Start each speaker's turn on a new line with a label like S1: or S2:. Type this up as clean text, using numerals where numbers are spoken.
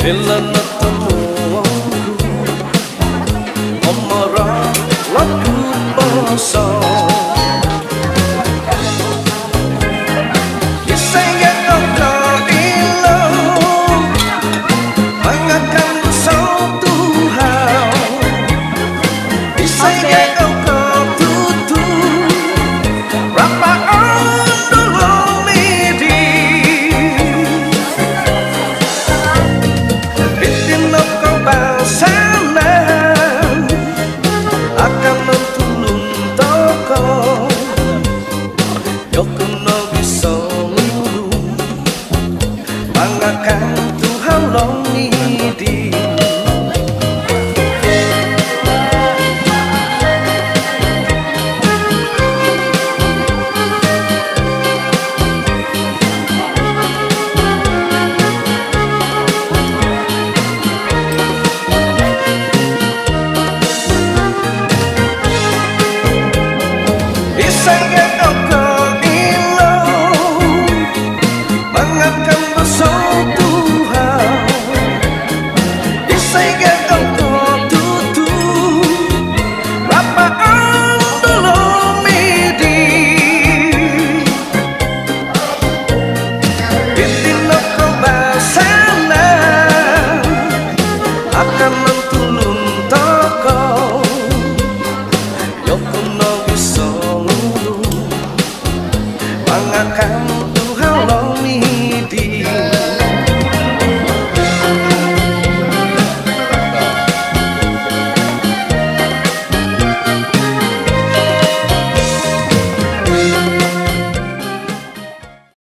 S1: Bila ketemu Omorang lagu basa Isaya kau ilo Mengakan satu hal Isaya kau tutu Rapa ondolong midi Bitin kau basanan Akan mentulung toko Yoko no bisa mulu Mangakan Tuhan long midi